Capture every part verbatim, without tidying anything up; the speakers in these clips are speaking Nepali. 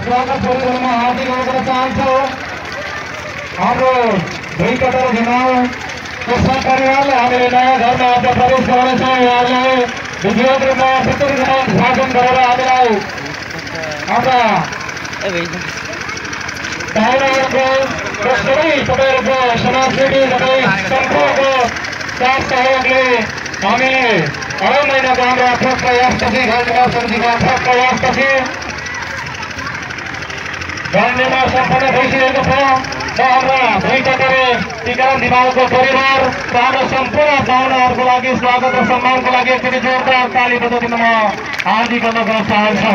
स्वागत गरिदिनुमा हार्दिक अनुरोध चाहन्छु। हाम्रो दुई कतार घिमाउ कृष्ण परिवारले हामीले नयाँ घरमा आज प्रवेश गर्नेछौँ। उहाँले विधिवत रूपमा सत्तर ग्राम शासन गरेर हामीलाई हाम्रा पाहुनाहरूको सबै तपाईँहरूको समाजसेवी तपाईँ सम्पूर्णको साथ सहयोगले हामीले अढाई महिनाको हाम्रो अथक प्रयासपछि घर निर्माण समितिको अथक प्रयासपछि घर निर्माण सम्पन्न भइसकेको छ र हाम्रा दुई कतारे टीकाराम धिमालको परिवार र हाम्रा सम्पूर्ण पाहुनाहरूको लागि स्वागत र सम्मानको लागि एकचोटि जोरदार ताली बजाउन म हार्दिक अनुरोध गर्न चाहन्छु।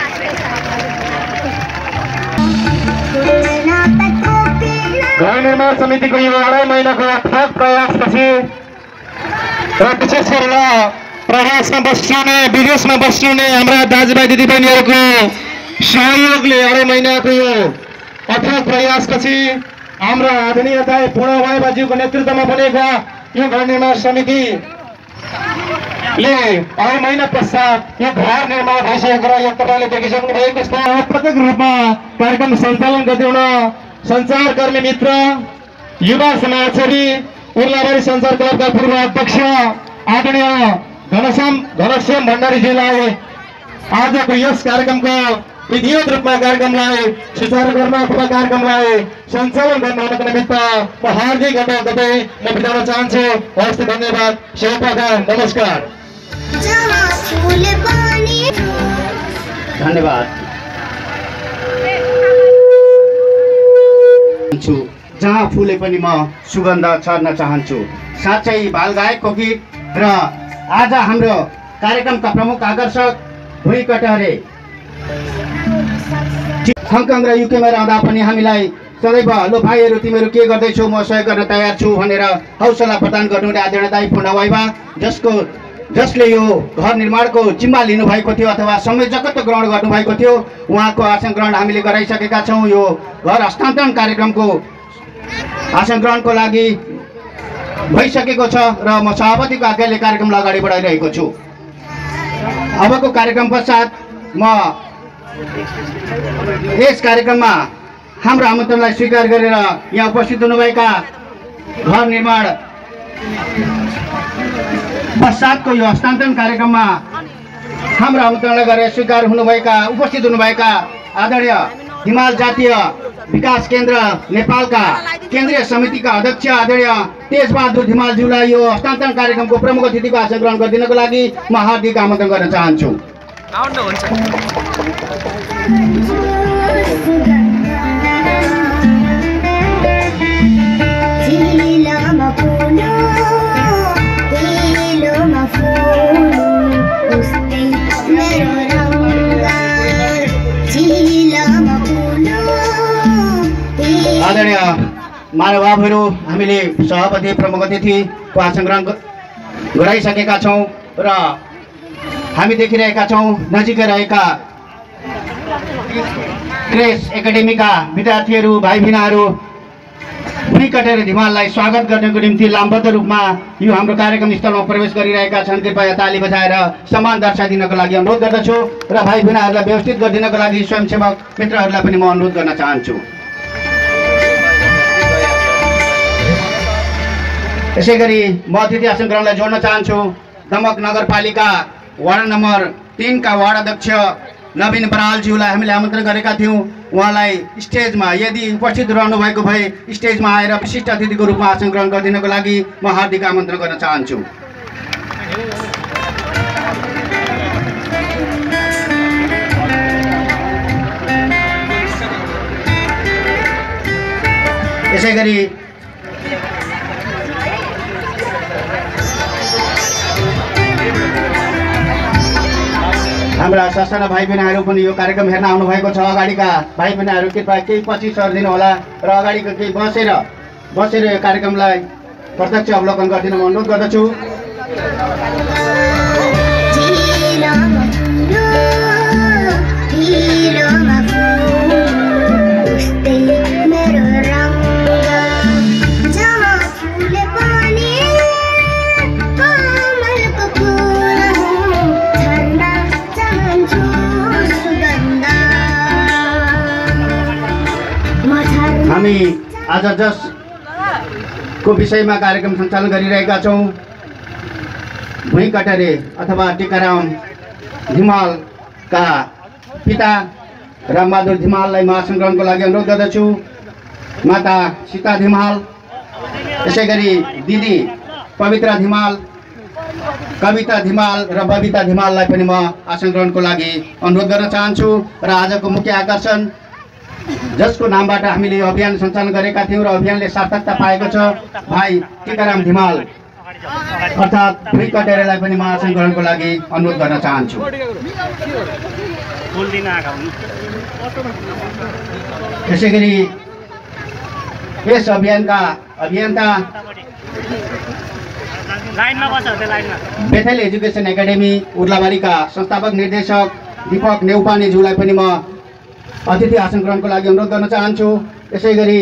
घर निर्माण समितिको यो अढाई महिनाको अथक प्रयासपछि र विशेष गरेर प्रवासमा बस्ने विदेशमा बस्ने हाम्रा दाजुभाइ दिदीबहिनीहरूको सहयोगले अढाई महिनाको यो अथक प्रयासपछि हाम्रा आदरणीय दाइ पूर्ण वाइबाज्यूको नेतृत्वमा बनेका यो घर निर्माण समितिले अढाई महिना पश्चात यो घर निर्माण भइसकेको र यो तपाईँले देखिसक्नु भएको छ। प्रत्येक रूपमा कार्यक्रम सञ्चालन गरिदिउन सञ्चारकर्मी मित्र युवा समाजसेवी उर्लाबारी सञ्चार क्लबका पूर्व अध्यक्ष आदरणीय घनश्याम घनश्याम भण्डारीज्यूलाई आजको यस कार्यक्रमको विधिवत रूपमा कार्यक्रमलाई सुचारू गर्न अथवा कार्यक्रमलाई सञ्चालन गर्नको निमित्त म हार्दिक अनुरोध गर्दै म बिताउन चाहन्छु। हस्त धन्यवाद, सेवाप्रदान, नमस्कार, धन्यवाद। जहाँ फुले पनि म सुगन्ध छर्न चाहन्छु। साँच्चै बालगायकको गीत र आज हाम्रो कार्यक्रमका प्रमुख आकर्षक भुइँ कटहरे हङकङ र युकेमा रहँदा पनि हामीलाई सदैव लो भाइहरू तिमीहरू के गर्दैछौ म सहयोग गर्न तयार छु भनेर हौसला प्रदान गर्नुहुने आदरणीय दाइ पूर्ण वाइबा जसको जसले यो घर निर्माणको जिम्मा लिनुभएको थियो अथवा संयोजकत्व ग्रहण गर्नुभएको थियो उहाँको आसन ग्रहण हामीले गराइसकेका छौँ। यो घर हस्तान्तरण कार्यक्रमको आसन ग्रहणको लागि भइसकेको छ र म सभापतिको आज्ञाले कार्यक्रमलाई अगाडि बढाइरहेको छु। अबको कार्यक्रम पश्चात म यस कार्यक्रममा हाम्रो आमन्त्रणलाई स्वीकार गरेर यहाँ उपस्थित हुनुभएका घर निर्माण पश्चातको यो हस्तान्तरण कार्यक्रममा हाम्रो आमन्त्रणलाई गरेर स्वीकार हुनुभएका उपस्थित हुनुभएका आदरणीय हिमाल जातीय विकास केन्द्र नेपालका केन्द्रीय समितिका अध्यक्ष आदरणीय तेजबहादुर धिमालज्यूलाई यो हस्तान्तरण कार्यक्रमको प्रमुख अतिथिको आसन ग्रहण गरिदिनको लागि म हार्दिक आमन्त्रण गर्न चाहन्छु। आदरणीय महानुभावहरू, हामीले सभापति प्रमुख अतिथिको आसन ग्रहण गराइसकेका छौँ र हामी देखिरहेका छौँ नजिकै रहेका क्रेस एकाडेमीका विद्यार्थीहरू भाइ भिनाहरू भुइँ कटेर धिमाललाई स्वागत गर्नको निम्ति लामबद्ध रूपमा यो हाम्रो कार्यक्रम स्थलमा प्रवेश गरिरहेका छन्। कृपया ताली बजाएर सम्मान दर्शाइदिनको लागि अनुरोध गर्दछु र भाइ भिनाहरूलाई व्यवस्थित गरिदिनको लागि स्वयंसेवक मित्रहरूलाई पनि म अनुरोध गर्न चाहन्छु। यसै गरी म अतिथि आसन ग्रहणलाई जोड्न चाहन्छु। दमक नगरपालिका वार्ड नम्बर तीनका वार्ड अध्यक्ष नवीन बरालज्यूलाई हामीले आमन्त्रण गरेका थियौँ। उहाँलाई स्टेजमा यदि उपस्थित रहनु भएको भए स्टेजमा आएर विशिष्ट अतिथिको रूपमा आसन ग्रहण गरिदिनको लागि म हार्दिक आमन्त्रण गर्न चाहन्छु। यसै गरी हाम्रा ससाना भाइ बहिनीहरू पनि यो कार्यक्रम हेर्न आउनुभएको छ। अगाडिका भाइ बहिनीहरू कृपया केही पछि सरिदिनु होला र अगाडिको केही बसेर बसेर यो कार्यक्रमलाई प्रत्यक्ष अवलोकन गरिदिन म अनुरोध गर्दछु। हामी आज जसको विषयमा कार्यक्रम सञ्चालन गरिरहेका छौँ भुइँ कटारे अथवा टिकाराम धिमालका पिता रामबहादुर धिमाललाई महासन ग्रहणको लागि अनुरोध गर्दछु। माता सीता धिमाल, त्यसै गरी दिदी पवित्रा धिमाल, कविता धिमाल र बबिता धिमाललाई पनि म आसन ग्रहणको लागि अनुरोध गर्न चाहन्छु। र आजको मुख्य आकर्षण जसको नामबाट हामीले यो अभियान सञ्चालन गरेका थियौँ र अभियानले सार्थकता पाएको छ, भाइ टिकाराम धिमाल अर्थात् भुइँ कटेरेलाई पनि म आसन ग्रहणको लागि अनुरोध गर्न चाहन्छु। त्यसै गरी यस अभियानका अभियन्ता बेथेल एजुकेसन एकाडेमी उर्लाबारीका संस्थापक निर्देशक दीपक नेउपानेज्यूलाई पनि म अतिथि आसन ग्रहणको लागि अनुरोध गर्न चाहन्छु। त्यसै गरी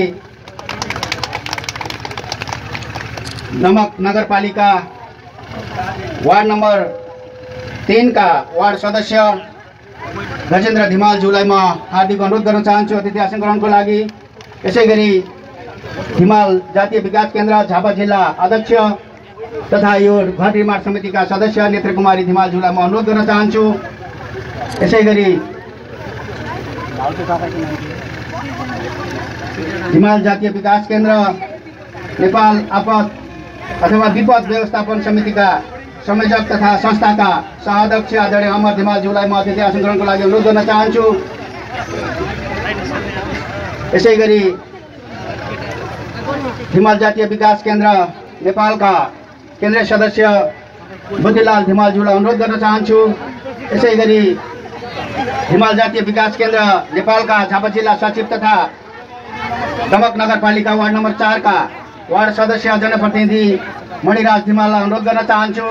नमक नगरपालिका वार्ड नम्बर तीनका वार्ड सदस्य गजेन्द्र धिमालज्यूलाई म हार्दिक अनुरोध गर्न चाहन्छु अतिथि आसन ग्रहणको लागि। त्यसै गरी हिमाल जातीय विकास केन्द्र झापा जिल्ला अध्यक्ष तथा यो घर निर्माण समितिका सदस्य नेत्र कुमारी धिमालज्यूलाई म अनुरोध गर्न चाहन्छु। त्यसै गरी हिमाल जातीय विकास केन्द्र नेपाल आपद अथवा विपद व्यवस्थापन समितिका संयोजक तथा संस्थाका सहाध्यक्ष आदरणीय अमर धिमालज्यूलाई म अतिथि आसन ग्रहणको लागि अनुरोध गर्न चाहन्छु। यसै गरी हिमाल जातीय विकास केन्द्र नेपालका केन्द्रीय सदस्य बुद्धिलाल धिमालज्यूलाई अनुरोध गर्न चाहन्छु। यसै गरी हिमाल जातीय विकास केन्द्र नेपालका झापा जिल्ला सचिव तथा दमक नगरपालिका वार्ड नम्बर चारका वार्ड सदस्य जनप्रतिनिधि मणिराज धिमाललाई अनुरोध गर्न चाहन्छु।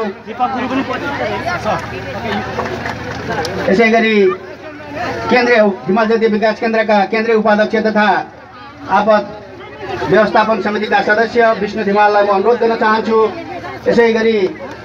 यसै गरी केन्द्रीय हिमाल जातीय विकास केन्द्रका केन्द्रीय उपाध्यक्ष तथा आपद व्यवस्थापन समितिका सदस्य विष्णु धिमाललाई म अनुरोध गर्न चाहन्छु। यसै गरी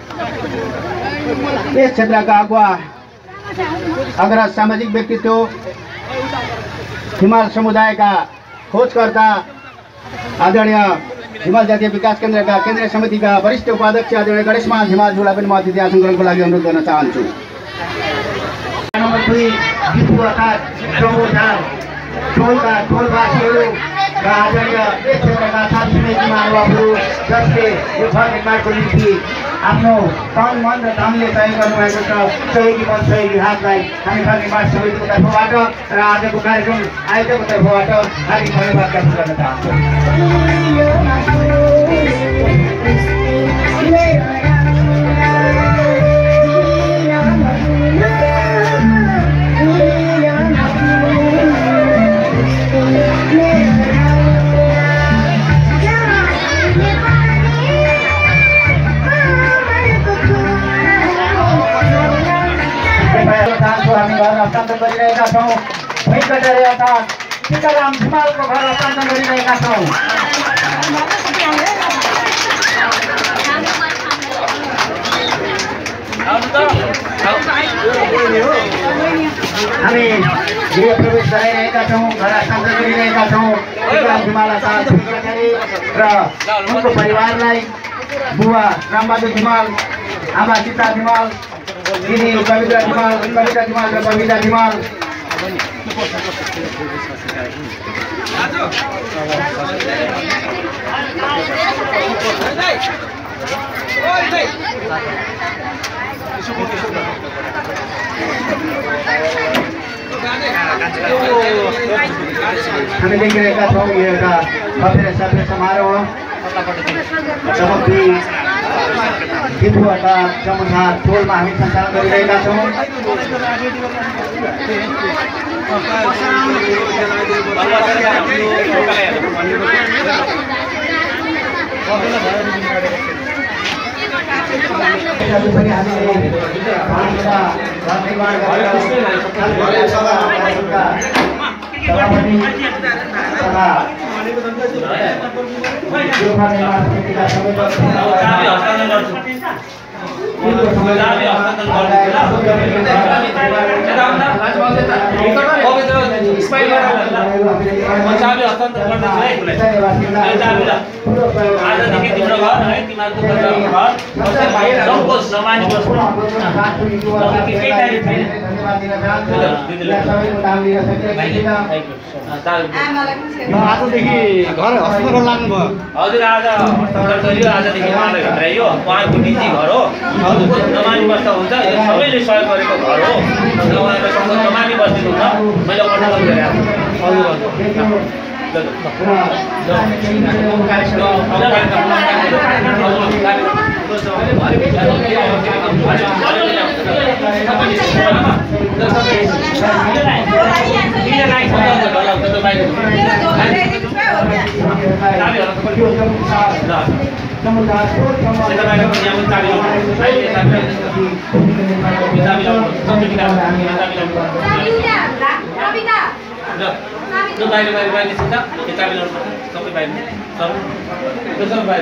यस क्षेत्रका अगुवा अग्रज सामाजिक व्यक्तित्व हिमाल समुदायका खोजकर्ता आदरणीय हिमाल जातीय विकास केन्द्रका केन्द्रीय समितिका वरिष्ठ उपाध्यक्ष आदरणीय गणेशमान धिमालज्यूलाई पनि म अतिथि आसन ग्रहणको लागि अनुरोध गर्न चाहन्छु। नम्बर दुई दिपु अर्थात् प्रमोदार टोलका टोलवासीहरू र आदरणीय यस क्षेत्रका सात छिमेकी महानुभावहरू जसले यो घर निर्माणको निम्ति आफ्नो तन मन र धनले सहयोग गर्नुभएको छ, सहयोगी मन सहयोगी हातलाई हामी घर निर्माण समितिको तर्फबाट र आजको कार्यक्रम आयोजकको तर्फबाट हार्दिक धन्यवाद ज्ञापन गर्न चाहन्छु। हामी घर हस्तान्तरण गरिरहेका छौँ। भुइँ कटेरे अर्थात् टिकाराम धिमालको घर हस्तान्तरण गरिरहेका छौँ। हामी गृह प्रवेश गराइरहेका छौँ, घर हस्तान्तरण गरिरहेका छौँ। टिकाराम धिमाल अर्थात् भुइँ कटेरे र उनको परिवारलाई बुवा रामबहादुर धिमाल, आमा सीता धिमाल, दिदी कविता धिमाल, कविता धिमाल र बबिता धिमाल हामी देखिरहेका छौँ। यो एउटा भव्य सभ्य समारोह दिपु अर्थात् समुदाय टोलमा हामी सञ्चालन गरिरहेका छौँ। पनि हामीले सभापति म चाबी हस्तान्तरण गर्दैछु है उसलाई। यो चाबी ल आजदेखि तिम्रो घर है तिमीहरूको घर सबको समानी बस्नु केही तारिक छैन। आजदेखि घर हस्पिटल लाग्नुभयो। हजुर आज हस्तान्तरण गरियो, आजदेखि उहाँलाई भित्राइयो। उहाँको निजी घर हो, नमानी बस्दा हुन्छ, यो सबैले सहयोग गरेको घर हो। उहाँलाई सँग नमानी बस्दिनु हुन्छ, मैले अनुरोध गरेँ। हजुर Lu bayar bayar bayar kita, kita bilang sampai bayar, sampai besar bayar.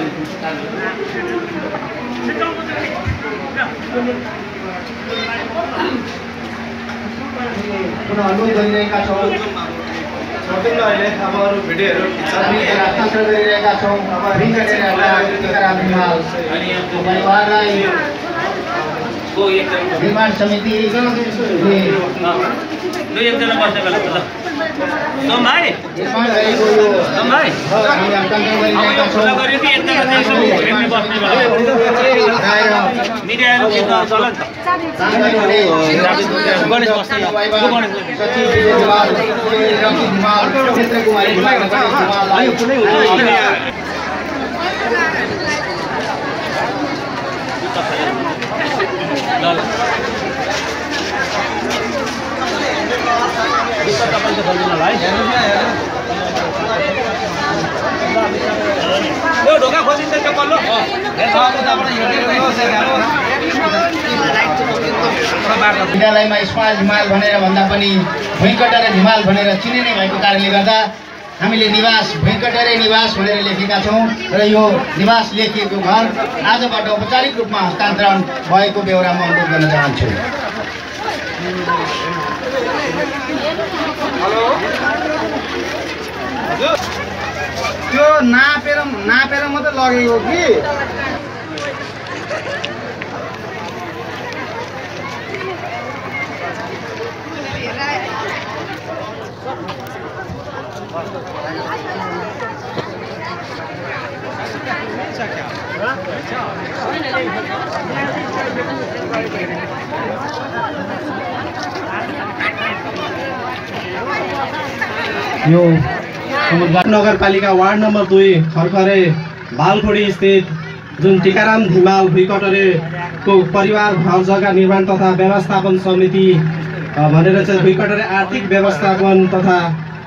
अनुरोध गरिरहेका छौँ अहिले अब अरू भिडियोहरू हस्तान्तरण गरिरहेका छौँ। अब परिवारलाई निर्माण समिति Lu yang dalam bahasa kalau betul. Sampai. निर्माण गरेको यो Sampai. हामी हस्तान्तरण गरिरहेका छौँ। Kalau kali ini yang dalam bahasa ini bahasa ni bahasa. Media itu kita jalan. साङ्गठनले Ganesh बस्छ यहाँ। को गणेश? सचिव विजय कुमार, रवि कुमार, क्षेत्र कुमारी कुमारलाई Yo ढोका खोजिन्छ त्यो पल्लो। विद्यालयमा इस्माइल धिमाल भनेर भन्दा पनि भुइँकटरे धिमाल भनेर चिनिने भएको कारणले गर्दा हामीले निवास भुइँकटरे निवास भनेर लेखेका छौँ र यो निवास लेखिएको घर आजबाट औपचारिक रूपमा हस्तान्तरण भएको बेहोरा म अनुरोध गर्न चाहन्छु। त्यो नापेर नापेर मात्रै लगेको कि यो नगरपालिका वार्ड नम्बर दुई खरखरे भालखोडी स्थित जुन टिकाराम धिमाल भुइँकटरेको परिवार घर जग्गा निर्माण तथा व्यवस्थापन समिति भनेर चाहिँ भुइँकटरे आर्थिक व्यवस्थापन तथा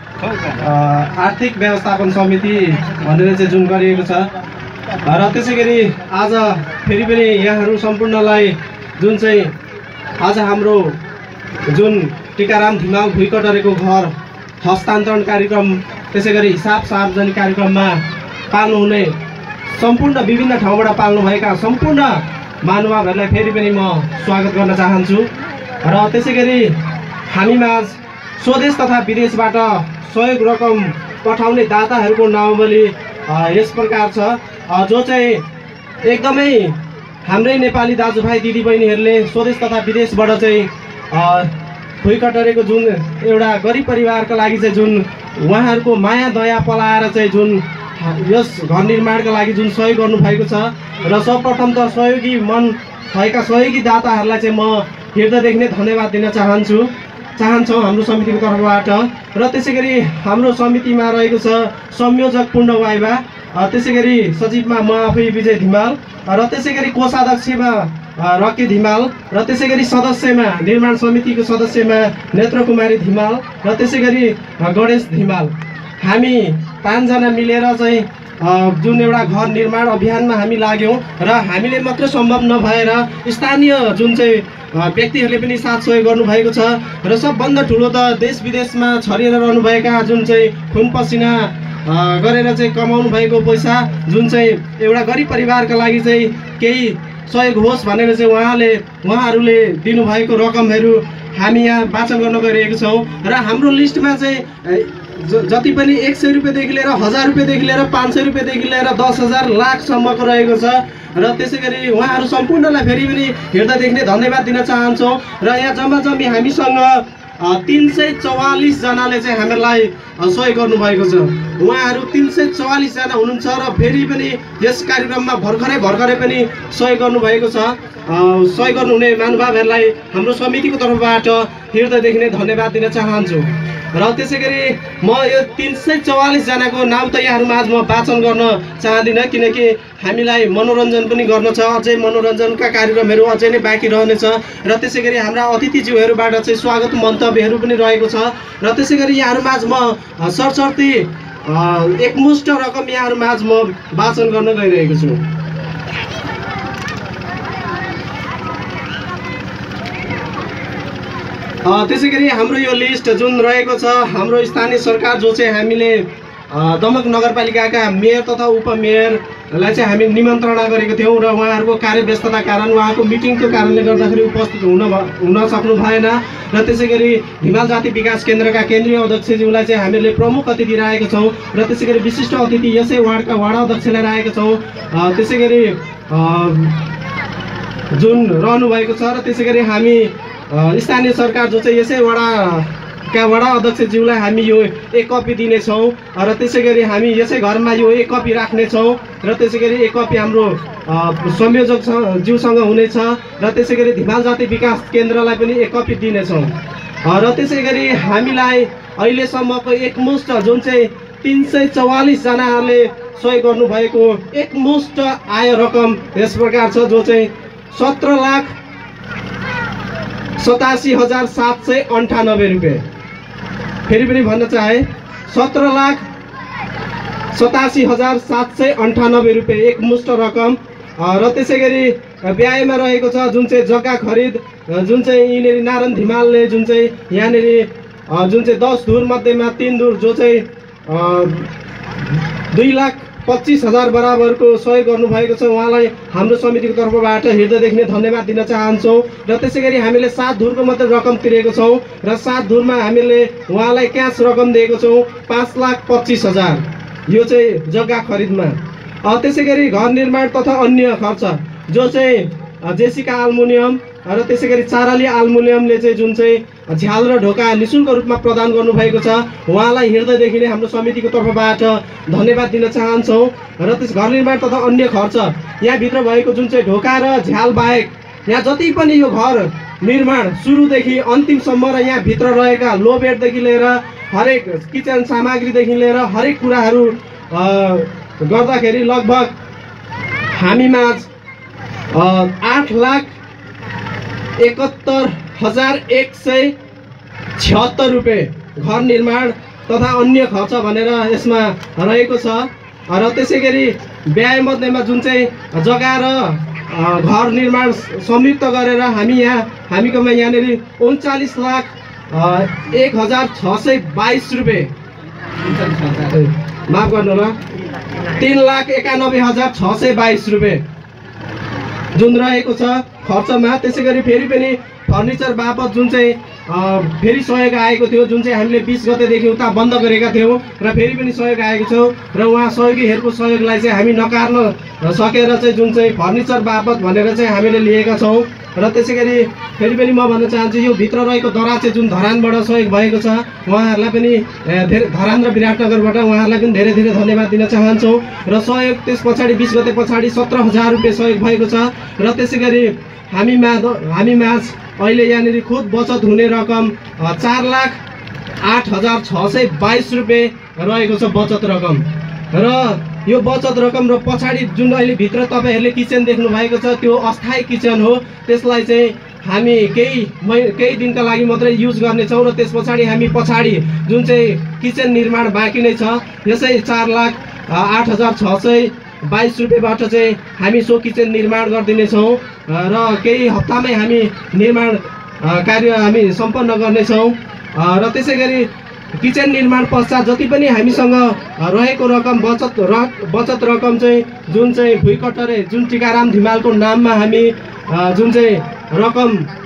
आर्थिक व्यवस्थापन समिति भनेर चाहिँ जुन गरिएको छ र त्यसै गरी आज फेरि पनि यहाँहरू सम्पूर्णलाई जुन चाहिँ आज हाम्रो जुन टिकाराम धिमाल भुइँकटरेको घर हस्तान्तरण कार्यक्रम त्यसै गरी हिसाब सार्वजनिक कार्यक्रममा पाल्नुहुने सम्पूर्ण विभिन्न ठाउँबाट पाल्नुभएका सम्पूर्ण महानुभावहरूलाई फेरि पनि म स्वागत गर्न चाहन्छु र त्यसै गरी हामीमाझ स्वदेश तथा विदेशबाट सहयोग रकम पठाउने दाताहरूको नामावली यस प्रकार छ जो चाहिँ एकदमै हाम्रै नेपाली दाजुभाइ दिदीबहिनीहरूले स्वदेश तथा विदेशबाट चाहिँ भुइँकटरेको जुन एउटा गरिब परिवारका लागि चाहिँ जुन उहाँहरूको माया दया पलाएर चाहिँ जुन यस घर निर्माणका लागि जुन सहयोग गर्नुभएको छ र सर्वप्रथम त सहयोगी मन भएका सहयोगी दाताहरूलाई चाहिँ म हृदयदेखि नै धन्यवाद दिन चाहन्छु चाहन्छौँ हाम्रो समितिको तर्फबाट र त्यसै गरी हाम्रो समितिमा रहेको छ संयोजक पूर्ण वाइबा त्यसै गरी सचिवमा म आफै विजय धिमाल र त्यसै गरी कोषाध्यक्षमा रकी धिमाल र त्यसै गरी सदस्यमा निर्माण समितिको सदस्यमा नेत्र कुमारी धिमाल र त्यसै गरी गणेश धिमाल हामी पाँचजना मिलेर चाहिँ जुन एउटा घर निर्माण अभियानमा हामी लाग्यौँ र हामीले मात्र सम्भव नभएर स्थानीय जुन चाहिँ व्यक्तिहरूले पनि साथ सहयोग गर्नुभएको छ र सबभन्दा ठुलो त देश विदेशमा छरिएर रहनुभएका जुन चाहिँ खुन पसिना गरेर चाहिँ कमाउनु भएको पैसा जुन चाहिँ एउटा गरिब परिवारका लागि चाहिँ केही सहयोग होस् भनेर चाहिँ उहाँले उहाँहरूले दिनुभएको रकमहरू हामी यहाँ वाचन गर्न गइरहेको छौँ र हाम्रो लिस्टमा चाहिँ ज- जति पनि एक सय रुपियाँदेखि लिएर हजार रुपियाँदेखि लिएर पाँच सय रुपियाँदेखि लिएर दस हजार लाखसम्मको रहेको छ र त्यसै गरी उहाँहरू सम्पूर्णलाई फेरि पनि हृदयदेखि नै धन्यवाद दिन चाहन्छौँ र यहाँ जम्मा जम्मी हामीसँग तिन सय चौवालिसजनाले चाहिँ हामीलाई सहयोग गर्नुभएको छ। उहाँहरू तिन सय चौवालिसजना हुनुहुन्छ र फेरि पनि यस कार्यक्रममा भर्खरै भर्खरै पनि सहयोग गर्नुभएको छ। सहयोग गर्नुहुने महानुभावहरूलाई हाम्रो समितिको तर्फबाट हृदयदेखि नै धन्यवाद दिन चाहन्छु र त्यसै गरी म यो तिन सय चौवालिसजनाको नाम त यहाँहरू माझ म वाचन गर्न चाहदिनँ किनकि हामीलाई मनोरञ्जन पनि गर्न छ, अझै मनोरञ्जनका कार्यक्रमहरू अझै नै बाँकी रहनेछ र त्यसै गरी हाम्रा अतिथिज्यूहरूबाट चाहिँ स्वागत मन्तव्यहरू पनि रहेको छ र त्यसै गरी यहाँहरू माझ म सरसर्ती एकमुष्ट रकम यहाँहरू माझ म वाचन गर्न गइरहेको छु। त्यसै गरी हाम्रो यो लिस्ट जुन रहेको छ हाम्रो स्थानीय सरकार जो चाहिँ हामीले दमक नगरपालिकाका मेयर तथा उपमेयरलाई चाहिँ हामी निमन्त्रणा गरेको थियौँ र उहाँहरूको कार्यव्यस्तता कारण उहाँको मिटिङको कारणले गर्दाखेरि उपस्थित हुन हुन सक्नु भएन र त्यसै गरी हिमाल जाति विकास केन्द्रका केन्द्रीय अध्यक्षज्यूलाई चाहिँ हामीले प्रमुख अतिथि राखेका छौँ र त्यसै गरी विशिष्ट अतिथि यसै वार्डका वडा अध्यक्षलाई राखेका छौँ। त्यसै गरी जुन रहनुभएको छ र त्यसै गरी हामी स्थानीय सरकार जो चाहिँ यसै वडाका वडा अध्यक्षज्यूलाई हामी यो एक कपी दिनेछौँ र त्यसै गरी हामी यसै घरमा यो एक कपी राख्नेछौँ र त्यसै गरी एक कपी हाम्रो संयोजक ज्यूसँग हुनेछ र त्यसै गरी हिमाल जाति विकास केन्द्रलाई पनि एक कपी दिनेछौँ र त्यसै गरी हामीलाई अहिलेसम्मको एकमुष्ट जुन चाहिँ तिन सय चौवालिसजनाहरूले सहयोग गर्नुभएको एकमुष्ट आय रकम यस प्रकार छ जो चाहिँ सत्र लाख सतासी हजार सात सय अन्ठानब्बे रुपियाँ। फेरि पनि भन्न चाहे सत्र लाख सतासी हजार सात सय अन्ठानब्बे रुपियाँ एकमुष्ट रकम र त्यसै गरी व्ययमा रहेको छ जुन चाहिँ जग्गा खरिद जुन चाहिँ यिनीहरू नारायण धिमालले जुन चाहिँ यहाँनिर जुन चाहिँ दस धुर मध्येमा तिन धुर जो चाहिँ दुई लाख पच्चिस हजार बराबरको सहयोग गर्नुभएको छ उहाँलाई हाम्रो समितिको तर्फबाट हृदयदेखि नै धन्यवाद दिन चाहन्छौँ र त्यसै गरी हामीले सात धुरको मात्रै रकम तिरेको छौँ र सात धुरमा हामीले उहाँलाई क्यास रकम दिएको छौँ पाँच लाख पच्चिस हजार यो चाहिँ जग्गा खरिदमा। त्यसै गरी घर निर्माण तथा अन्य खर्च जो चाहिँ जेसिका आल्मुनियम र त्यसै गरी चाराली आल्मुनियमले चाहिँ जुन चाहिँ झ्याल र ढोका निःशुल्क रूपमा प्रदान गर्नुभएको छ उहाँलाई हृदयदेखि नै हाम्रो समितिको तर्फबाट धन्यवाद दिन चाहन्छौँ र त्यस घर निर्माण तथा अन्य खर्च यहाँभित्र भएको जुन चाहिँ ढोका र झ्याल बाहेक यहाँ जति पनि यो घर निर्माण सुरुदेखि अन्तिमसम्म र यहाँभित्र रहेका लो बेडदेखि लिएर हरेक किचन सामग्रीदेखि लिएर हरेक कुराहरू गर्दाखेरि लगभग हामीमाझ आठ लाख एकहत्तर हजार एक सय छिहत्तर रुपियाँ घर निर्माण तथा अन्य खर्च भनेर यसमा रहेको छ र त्यसै गरी व्यय मध्येमा जुन चाहिँ जग्गा र घर निर्माण संयुक्त गरेर हामी यहाँ हामीकोमा यहाँनिर उन्चालिस लाख एक हजार छ सय बाइस रुपियाँ माफ गर्नु ल तिन लाख एकानब्बे हजार छ सय बाइस रुपियाँ जुन रहेको छ खर्चमा। त्यसै गरी फेरि पनि फर्निचर बापत जुन चाहिँ फेरि सहयोग आएको थियो जुन चाहिँ हामीले बिस गतेदेखि उता बन्द गरेका थियौँ र फेरि पनि सहयोग आएको छौँ र उहाँ सहयोगीहरूको सहयोगलाई चाहिँ हामी नकार्न सकेर चाहिँ जुन चाहिँ फर्निचर बापत भनेर चाहिँ हामीले लिएका छौँ र त्यसै गरी फेरि पनि म भन्न चाहन्छु यो भित्र रहेको दराचे जुन धरानबाट सहयोग भएको छ उहाँहरूलाई पनि धेरै धरान र विराटनगरबाट उहाँहरूलाई पनि धेरै धेरै धन्यवाद दिन चाहन्छौँ र सहयोग त्यस पछाडि बिस गते पछाडि सत्र हजार रुपियाँ सहयोग भएको छ र त्यसै गरी हामीमा हामीमाझ अहिले यहाँनिर खुद बचत हुने रकम चार लाख आठ हजार छ सय बाइस रुपियाँ रहेको छ बचत रकम र यो बचत रकम र पछाडि जुन अहिले भित्र तपाईँहरूले किचन देख्नु भएको छ त्यो अस्थायी किचन हो त्यसलाई चाहिँ हामी केही मै केही दिनका लागि मात्रै युज गर्नेछौँ र त्यस पछाडि हामी पछाडि जुन चाहिँ किचन निर्माण बाँकी नै छ यसै चार लाख आठ हजार छ सय बाइस रुपियाँबाट चाहिँ हामी सो किचन निर्माण गरिदिनेछौँ र केही हप्तामै हामी निर्माण कार्य हामी सम्पन्न गर्नेछौँ र त्यसै गरी किचन निर्माण पश्चात जति पनि हामीसँग रहेको रकम बचत र बचत रकम चाहिँ जुन चाहिँ भुइँकट्टरे जुन टिकाराम धिमालको नाममा हामी जुन चाहिँ रकम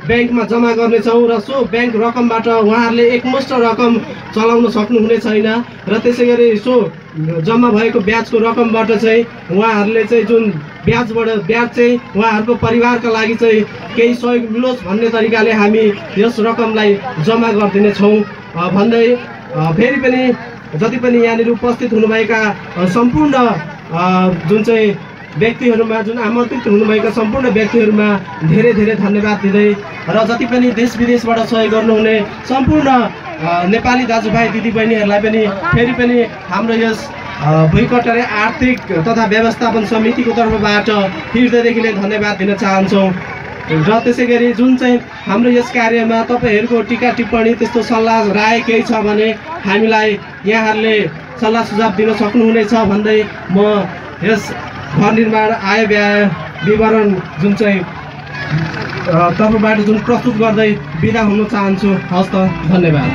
ब्याङ्कमा जम्मा गर्नेछौँ र सो ब्याङ्क रकमबाट उहाँहरूले एकमुष्ट रकम चलाउन सक्नुहुने छैन र त्यसै गरी सो जम्मा भएको ब्याजको रकमबाट चाहिँ उहाँहरूले चाहिँ जुन ब्याजबाट ब्याज चाहिँ उहाँहरूको परिवारका लागि चाहिँ केही सहयोग मिलोस् भन्ने तरिकाले हामी यस रकमलाई जम्मा गरिदिनेछौँ भन्दै फेरि पनि जति पनि यहाँनिर उपस्थित हुनुभएका सम्पूर्ण जुन चाहिँ व्यक्तिहरूमा जुन आमन्त्रित हुनुभएका सम्पूर्ण व्यक्तिहरूमा धेरै धेरै धन्यवाद दिँदै र जति पनि देश विदेशबाट सहयोग गर्नुहुने सम्पूर्ण नेपाली दाजुभाइ दिदीबहिनीहरूलाई पनि फेरि पनि हाम्रो यस भुइँकटारे आर्थिक तथा व्यवस्थापन समितिको तर्फबाट हृदयदेखि नै धन्यवाद दिन चाहन्छौँ र त्यसै गरी जुन चाहिँ हाम्रो यस कार्यमा तपाईँहरूको टिका टिप्पणी त्यस्तो सल्लाह राय केही छ भने हामीलाई यहाँहरूले सल्लाह सुझाव दिन सक्नुहुनेछ भन्दै म यस घर निर्माण आय व्यय विवरण जुन चाहिँ तर्फबाट जुन प्रस्तुत गर्दै बिदा हुन चाहन्छु। हस् त, धन्यवाद।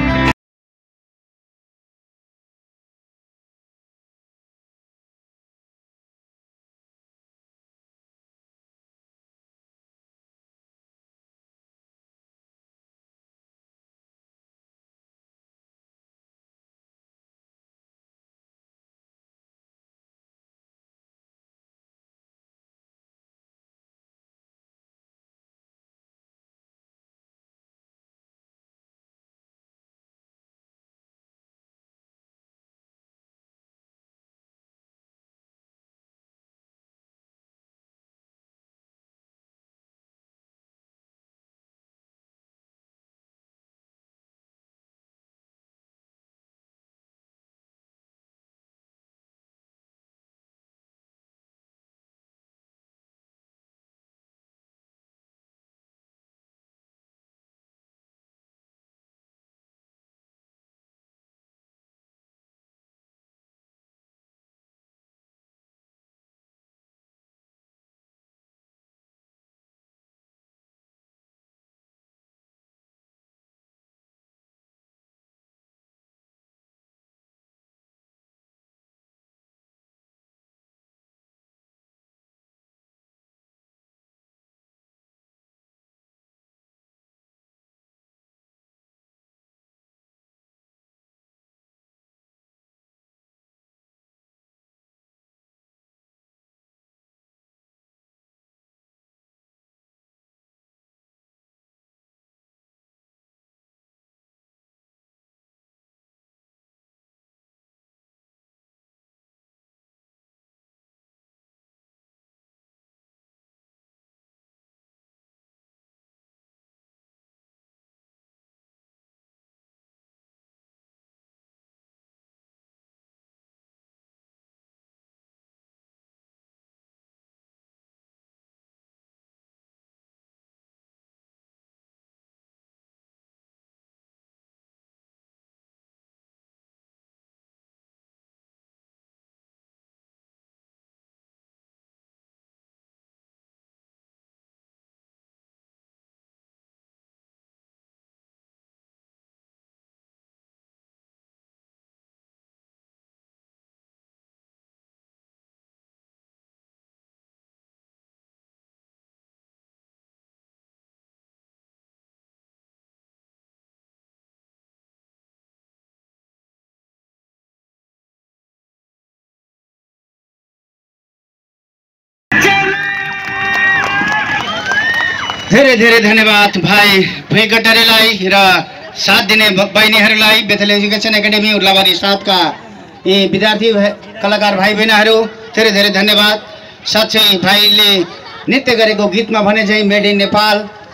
धेरै धेरै धन्यवाद भाइ भुइँकटारेलाई र साथ दिने बहिनीहरूलाई बेथल एजुकेसन एकाडेमी उर्लाबारी साथका यी विद्यार्थी कलाकार भाइ बहिनीहरू धेरै धेरै धन्यवाद। साथै भाइले नृत्य गरेको गीतमा भने चाहिँ मेड इन नेपाल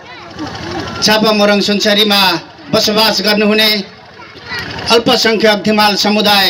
चापामोरङ सुनसरीमा बसोबास गर्नुहुने अल्पसंख्यक धिमाल समुदाय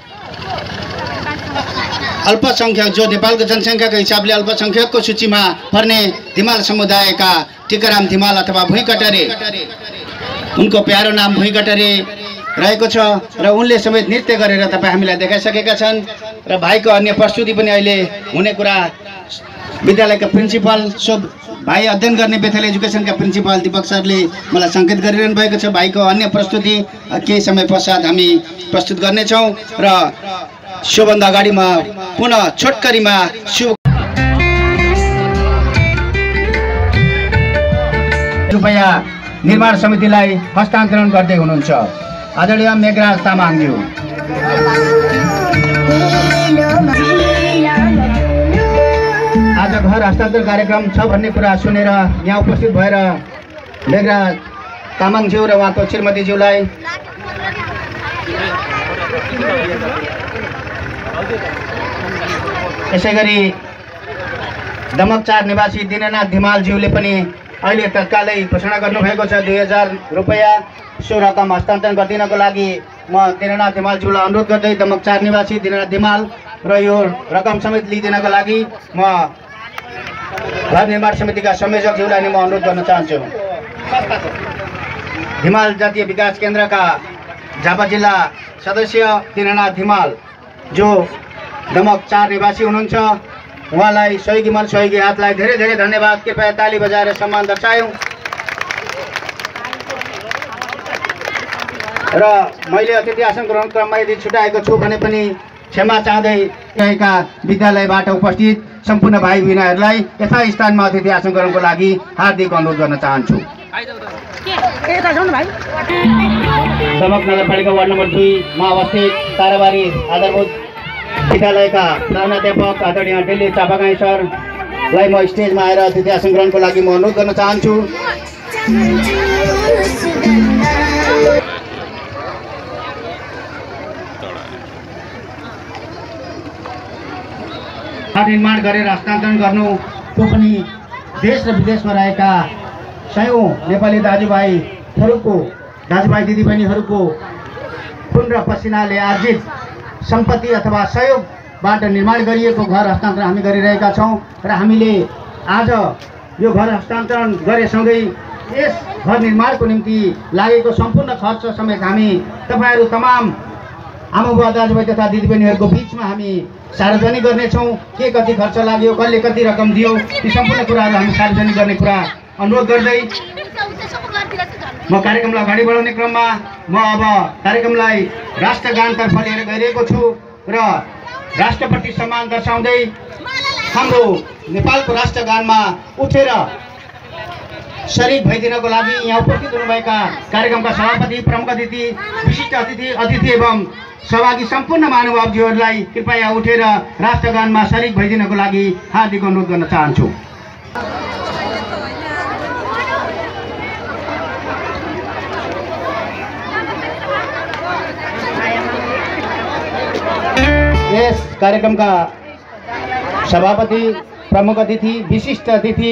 अल्पसंख्यक जो नेपालको जनसङ्ख्याको हिसाबले अल्पसंख्यकको सूचीमा पर्ने धिमाल समुदायका टिकाराम धिमाल अथवा भुइँकटारे, उनको प्यारो नाम भुइँकटारे रहेको छ र उनले समेत नृत्य गरेर तपाईँ हामीलाई देखाइसकेका छन्। र भाइको अन्य प्रस्तुति पनि अहिले हुने कुरा विद्यालयका प्रिन्सिपल सो भाइ अध्ययन गर्ने बेथल एजुकेसनका प्रिन्सिपल दीपक सरले मलाई सङ्केत गरिरहनु भएको छ। भाइको अन्य प्रस्तुति केही समय पश्चात हामी प्रस्तुत गर्नेछौँ र सोभन्दा अगाडि म पुनः छोटकरीमा शुभ रुपियाँ निर्माण समितिलाई हस्तान्तरण गर्दै हुनुहुन्छ। आदरणीय मेघराज तामाङज्यू। आज घर हस्तान्तरण कार्यक्रम छ भन्ने कुरा सुनेर यहाँ उपस्थित भएर मेघराज तामाङज्यू र उहाँको श्रीमतीज्यूलाई यसै गरी दमक चार निवासी दिननाथ धिमालज्यूले पनि अहिले तत्कालै घोषणा गर्नुभएको छ दुई हजार रुपियाँ सो रकम हस्तान्तरण गरिदिनको लागि म दिननाथ धिमालज्यूलाई अनुरोध गर्दै दमक चार निवासी दिननाथ धिमाल र यो रकम समेत लिइदिनको लागि म घर निर्माण समितिका संयोजकज्यूलाई नै म अनुरोध गर्न चाहन्छु। धिमाल जातीय विकास केन्द्रका झापा जिल्ला सदस्य दिननाथ धिमाल जो दमक चार निवासी हुनुहुन्छ, उहाँलाई सहयोगी मन सहयोगी हातलाई धेरै धेरै धन्यवाद। कृपया ताली बजाएर सम्मान दर्शायौँ। र मैले अतिथि आसन ग्रहण क्रममा यदि छुटाएको छु भने पनि क्षमा चाहँदै रहेका विद्यालयबाट उपस्थित सम्पूर्ण भाइ बहिनीहरूलाई यथास्थानमा अतिथि आसन ग्रहणको लागि हार्दिक अनुरोध गर्न चाहन्छु। दमक नगरपालिका वार्ड नम्बर दुईमा अवस्थित ताराबारी आधारभूत विद्यालयका प्राध्यापक आदरणीय डेली चापागाई सरलाई म स्टेजमा आएर अतिथि आसन ग्रहणको लागि म अनुरोध गर्न चाहन्छु। निर्माण गरेर हस्तान्तरण गर्नुको पनि देश र विदेशमा रहेका सयौँ नेपाली दाजुभाइहरूको दाजुभाइ दिदीबहिनीहरूको खुन र पसिनाले आर्जित सम्पत्ति अथवा सहयोगबाट निर्माण गरिएको घर हस्तान्तरण हामी गरिरहेका छौँ र हामीले आज यो घर हस्तान्तरण गरेसँगै यस घर निर्माणको निम्ति लागेको सम्पूर्ण खर्च समेत हामी तपाईँहरू तमाम आमाबुवा दाजुभाइ तथा दिदीबहिनीहरूको बिचमा हामी सार्वजनिक गर्नेछौँ। के कति खर्च लाग्यो, कसले कति रकम दियो, ती सम्पूर्ण कुराहरू हामी सार्वजनिक गर्ने कुरा अनुरोध गर्दै म कार्यक्रमलाई अगाडि बढाउने क्रममा म अब कार्यक्रमलाई राष्ट्रगानतर्फ लिएर गइरहेको छु र राष्ट्रपति सम्मान दर्शाउँदै हाम्रो नेपालको राष्ट्रगानमा उठेर शरीक भइदिनको लागि यहाँ उपस्थित हुनुभएका कार्यक्रमका सभापति, प्रमुख अतिथि, विशिष्ट अतिथि अतिथि एवं सहभागी सम्पूर्ण महानुभावज्यूहरूलाई कृपया उठेर राष्ट्रगानमा शरीक भइदिनको लागि हार्दिक अनुरोध गर्न चाहन्छु। यस कार्यक्रमका सभापति, प्रमुख अतिथि, विशिष्ट अतिथि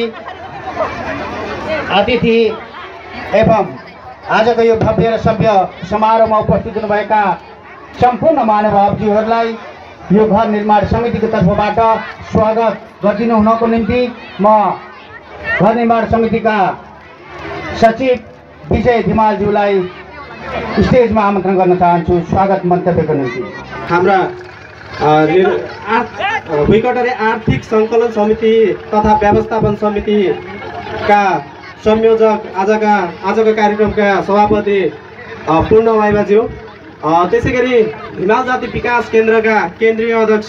अतिथि एवं आजको यो भव्य र सभ्य समारोहमा उपस्थित हुनुभएका सम्पूर्ण महानुभावज्यूहरूलाई यो घर निर्माण समितिको तर्फबाट स्वागत गरिदिनु हुनको निम्ति म घर निर्माण समितिका सचिव विजय धिमालज्यूलाई स्टेजमा आमन्त्रण गर्न चाहन्छु स्वागत मन्तव्यको निम्ति। हाम्रा भुइँकटरे आर्थिक सङ्कलन समिति तथा व्यवस्थापन समितिका संयोजक आजका आजको कार्यक्रमका सभापति पूर्ण वाइबाज्यू, त्यसै गरी हिमाल जाति विकास केन्द्रका केन्द्रीय अध्यक्ष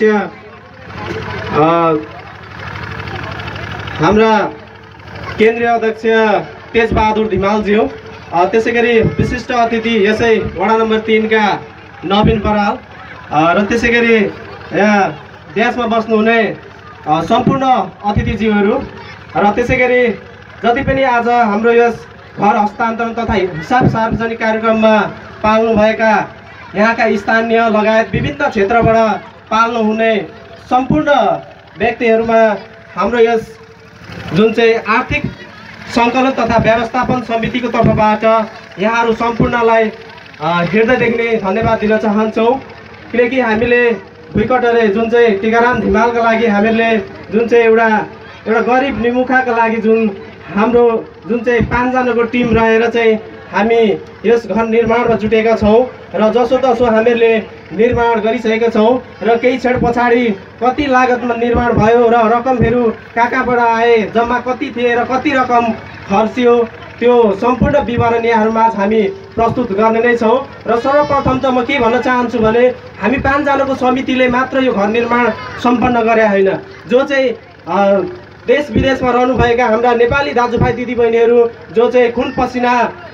हाम्रा केन्द्रीय अध्यक्ष तेजबहादुर धिमालज्यू, त्यसै गरी विशिष्ट अतिथि यसै वडा नम्बर तिनका नवीन बराल र त्यसै गरी यहाँ देशमा बस्नुहुने सम्पूर्ण अतिथिज्यूहरू र त्यसै गरी जति पनि आज हाम्रो यस घर हस्तान्तरण तथा हिसाब सार्वजनिक कार्यक्रममा पाल्नुभएका यहाँका स्थानीय लगायत विभिन्न क्षेत्रबाट पाल्नुहुने सम्पूर्ण व्यक्तिहरूमा हाम्रो यस जुन चाहिँ आर्थिक सङ्कलन तथा व्यवस्थापन समितिको तर्फबाट यहाँहरू सम्पूर्णलाई हृदयदेखि नै धन्यवाद दिन चाहन्छौँ। किनकि हामीले भुइँकटरे जुन चाहिँ टिकाराम धिमालका लागि हामीले जुन चाहिँ एउटा एउटा गरिब निमुखाका लागि जुन हाम्रो जुन चाहिँ पाँचजनाको टिम रहेर चाहिँ हामी यस घर निर्माणमा जुटेका छौँ र जसोतसो हामीहरूले निर्माण गरिसकेका छौँ र केही क्षण पछाडि कति लागतमा निर्माण भयो र रकमहरू कहाँ कहाँबाट आए, जम्मा कति थिए र कति रकम खर्चियो, त्यो सम्पूर्ण विवरण यहाँहरूमाझ हामी प्रस्तुत गर्ने नै छौँ। र सर्वप्रथम त म के भन्न चाहन्छु भने हामी पाँचजनाको समितिले मात्र यो घर निर्माण सम्पन्न गरे होइन, जो चाहिँ देश विदेशमा रहनुभएका हाम्रा नेपाली दाजुभाइ दिदीबहिनीहरू जो चाहिँ खुन पसिना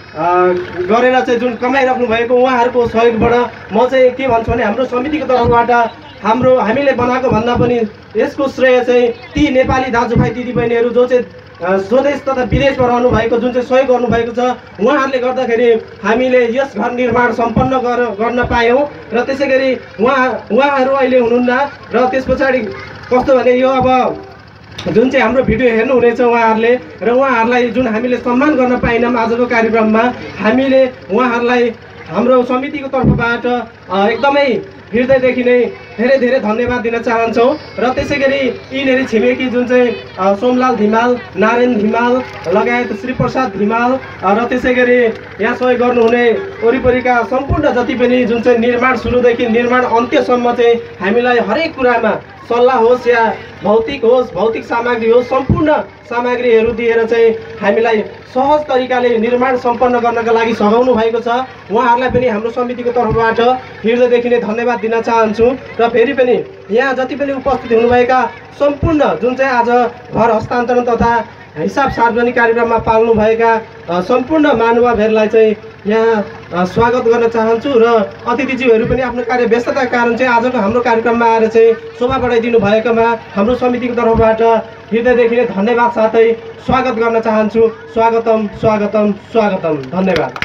गरेर चाहिँ जुन कमाइराख्नु भएको उहाँहरूको सहयोगबाट म चाहिँ के भन्छु भने हाम्रो समितिको तर्फबाट हाम्रो हामीले बनाएको भन्दा पनि यसको श्रेय चाहिँ ती नेपाली दाजुभाइ दिदीबहिनीहरू जो चाहिँ स्वदेश तथा विदेशमा रहनु भएको जुन चाहिँ सहयोग गर्नुभएको छ उहाँहरूले गर्दाखेरि हामीले यस घर निर्माण सम्पन्न गर्न पायौँ र त्यसै गरी उहाँ उहाँहरू अहिले हुनुहुन्न र त्यस पछाडि कस्तो भने यो अब जुन चाहिँ हाम्रो भिडियो हेर्नुहुनेछ उहाँहरूले र उहाँहरूलाई जुन हामीले सम्मान गर्न पाएनौँ आजको कार्यक्रममा हामीले उहाँहरूलाई हाम्रो समितिको तर्फबाट एकदमै हृदयदेखि नै धेरै धेरै धन्यवाद दिन चाहन्छौँ र त्यसै गरी यिनीहरू छिमेकी जुन चाहिँ सोमलाल धिमाल नारायण धिमाल लगायत श्रीप्रसाद धिमाल र त्यसै गरी यहाँ सहयोग गर्नुहुने वरिपरिका सम्पूर्ण जति पनि जुन चाहिँ निर्माण सुरुदेखि निर्माण अन्त्यसम्म चाहिँ हामीलाई हरेक कुरामा सल्लाह होस् या भौतिक होस् भौतिक सामग्री होस् सम्पूर्ण सामग्रीहरू दिएर चाहिँ हामीलाई सहज तरिकाले निर्माण सम्पन्न गर्नका लागि सघाउनु भएको छ उहाँहरूलाई पनि हाम्रो समितिको तर्फबाट हृदयदेखि नै धन्यवाद दिन चाहन्छु र फेरि पनि यहाँ जति पनि उपस्थित हुनुभएका सम्पूर्ण जुन चाहिँ आज घर हस्तान्तरण तथा हिसाब सार्वजनिक कार्यक्रममा पाल्नुभएका सम्पूर्ण महानुभावहरूलाई चाहिँ यहाँ स्वागत गर्न चाहन्छु र अतिथिज्यूहरू पनि आफ्नो कार्य व्यस्तताका कारण चाहिँ आजको हाम्रो कार्यक्रममा आएर चाहिँ शोभा बढाइदिनु भएकोमा हाम्रो समितिको तर्फबाट हृदयदेखि नै धन्यवाद साथै स्वागत गर्न चाहन्छु। स्वागतम स्वागतम स्वागतम धन्यवाद।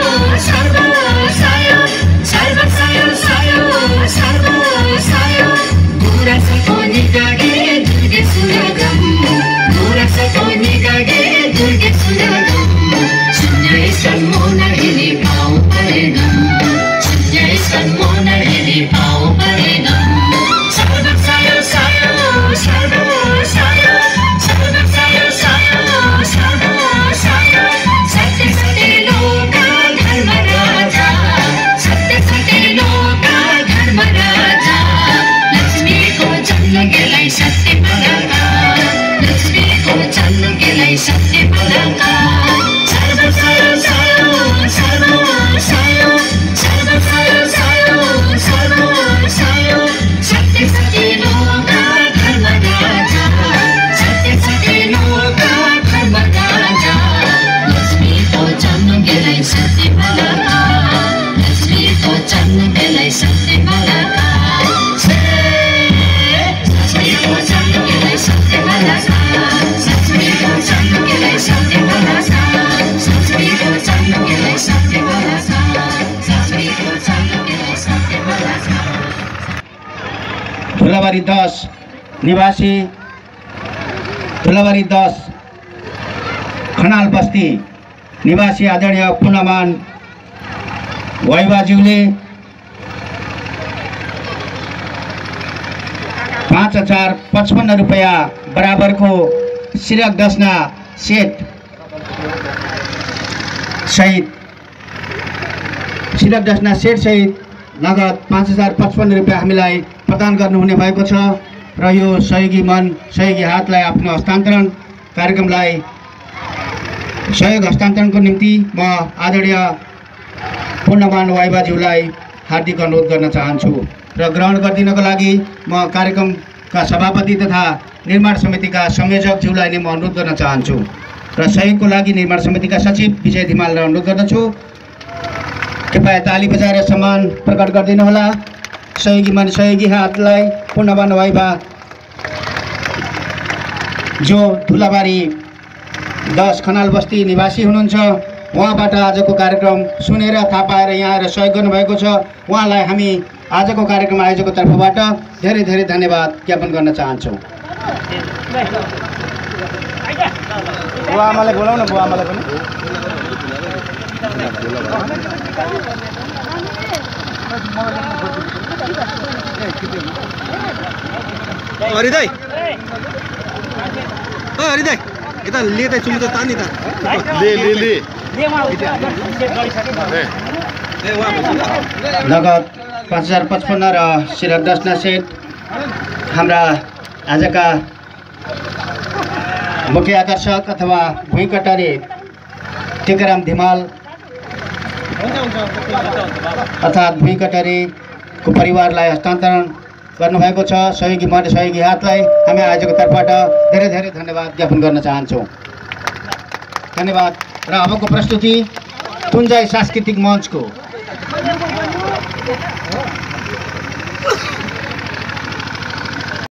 Sarva Sayo, Sarva Sayo, Sarva Sayo. Dhulabari दस निवासी धुलाबारी दस खनाल बस्ती निवासी आदरणीय पुनमान वाइबाज्यूले पाँच हजार पचपन्न रुपियाँ बराबरको सिरक दसना सेट सहित सिरक दसना सेट सहित नगद पाँच हजार पचपन्न रुपियाँ हामीलाई प्रदान गर्नुहुने भएको छ र यो सहयोगी मन सहयोगी हातलाई आफ्नो हस्तान्तरण कार्यक्रमलाई सहयोग हस्तान्तरणको निम्ति म आदरणीय पूर्णमान वाइबाज्यूलाई हार्दिक अनुरोध गर्न चाहन्छु र ग्रहण गरिदिनको लागि म कार्यक्रमका सभापति तथा निर्माण समितिका संयोजकज्यूलाई नै म अनुरोध गर्न चाहन्छु र सहयोगको लागि निर्माण समितिका सचिव विजय धिमाललाई अनुरोध गर्दछु। कृपया ताली बजाएर सम्मान प्रकट गरिदिनुहोला। सहयोगी मन सहयोगी हातलाई पूर्णमान वाइबा जो धुलाबारी दस खनाल बस्ती निवासी हुनुहुन्छ, उहाँबाट आजको कार्यक्रम सुनेर थाहा पाएर यहाँ आएर सहयोग गर्नुभएको छ। उहाँलाई हामी आजको कार्यक्रम आयोजकको तर्फबाट धेरै धेरै धन्यवाद ज्ञापन गर्न चाहन्छौँ। बुवा आमालाई बोलाउन, बुवा आमालाई पनि। हरिदाई हरिदाई यता लिएर चुम्नु त तानी त ले ले ले नगद पाँच हजार पचपन्न र सिरक दसना सेट हाम्रा आजका मुख्य आकर्षक अथवा भुइँकटारे टेकाराम धिमाल अर्थात् भुइँकटारेको परिवारलाई हस्तान्तरण गर्नुभएको छ। सहयोगी मन सहयोगी हातलाई हामी आयोजकको तर्फबाट धेरै धेरै धन्यवाद ज्ञापन गर्न चाहन्छौँ। धन्यवाद। र अबको प्रस्तुति तुन्जाई सांस्कृतिक मञ्चको